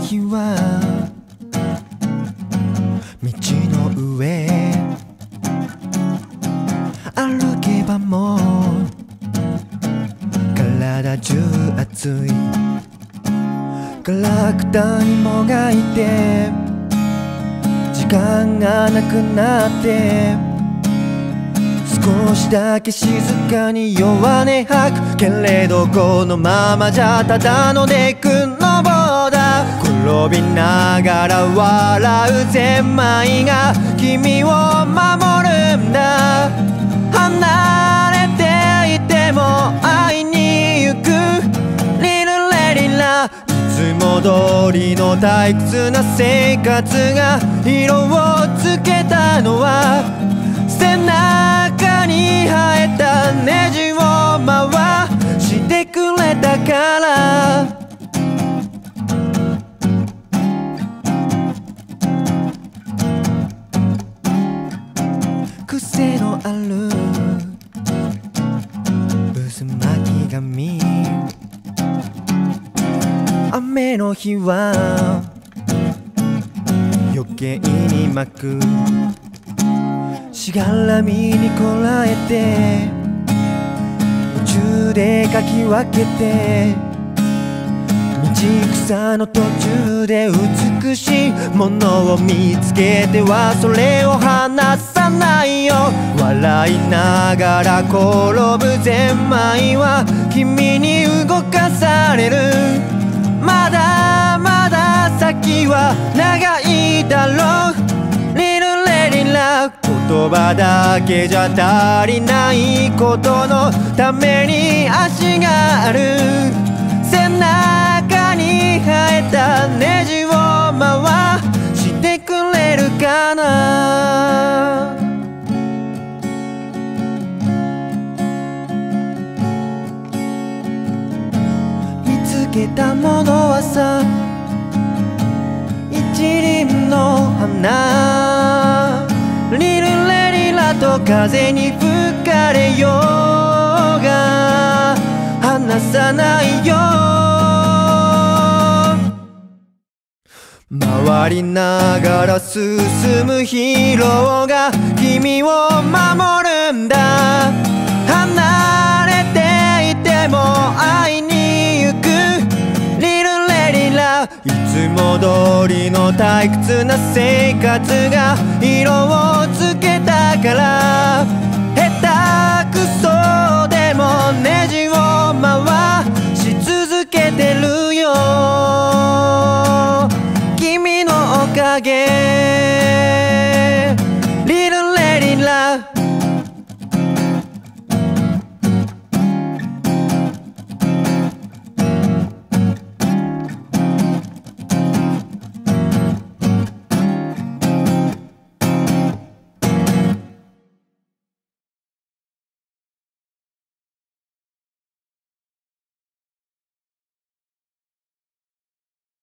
日は道の上歩けばもう体中熱いガラクタにもがいて時間がなくなって少しだけ静かに弱音吐くけれどこのままじゃただのネックの棒だ転びながら笑うゼンマイが君を守るんだ離れていても会いに行くリルレリラいつも通りの退屈な生活が色をつけたのは背中に生えたネジを回してくれたから癖のある渦巻き髪雨の日は余計に巻くしがらみにこらえて夢中でかき分けて道草の途中で美しいものを見つけてはそれを離さないよ笑いながら転ぶゼンマイは君に動かされるまだまだ先は長いだろうリルレリラ言葉だけじゃ足りないことのために足がある背中に生えたネジを回してくれるかな見つけたものはさ一輪の花リルレリラと風に吹かれようが離さないよ回りながら進むヒーローが君を守るんだ離れていても会いに行くリルレリラいつも通りの退屈な生活が色をつけたから下手くそでもネジを回し続けてるよ君のおかげリルレリラ